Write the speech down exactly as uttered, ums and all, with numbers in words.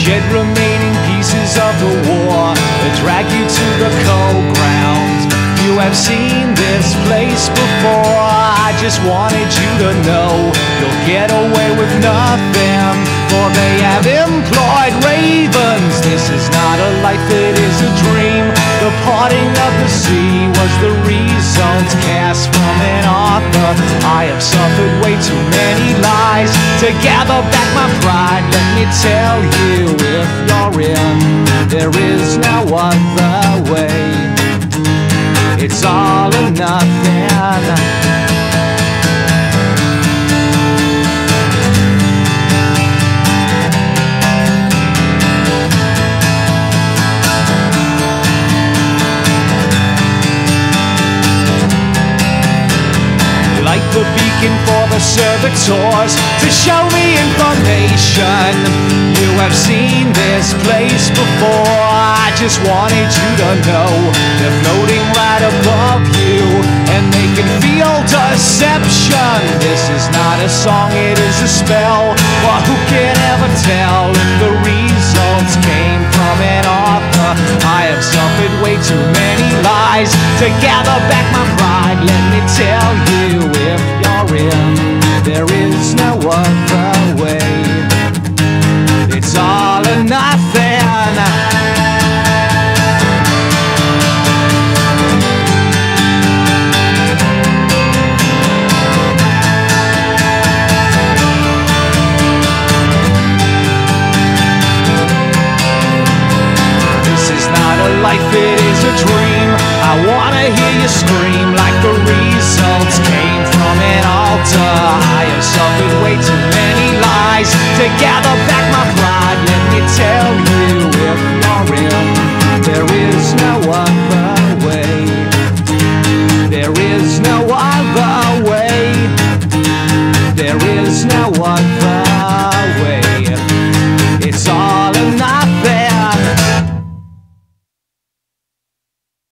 shed remaining pieces of the war that drag you to the cold ground. You have seen this place before. I just wanted you to know you'll get away with nothing, for they have employed ravens. This is not a life, it is a dream. The parting of the sea was the result cast from an author. I have suffered way too many lies to gather back my pride. Let me tell you, if you're in, there is no other way. It's all or nothing. Like the beacon for the servitors to show me information. You have seen this place before. I just wanted you to know they're floating right above you, and they can feel deception. This is not a song, it is a spell. For who can ever tell if the results came from an author? I have suffered way too many lies to gather back my pride. Let me tell you, if you're in, there is no other way. It's all or nothing. Life, it is a dream. I wanna hear you scream like the results came from an altar. I have suffered way too many lies to gather back my pride. Let me tell you, if you're in, there is no other way. There is no other way. There is no other way.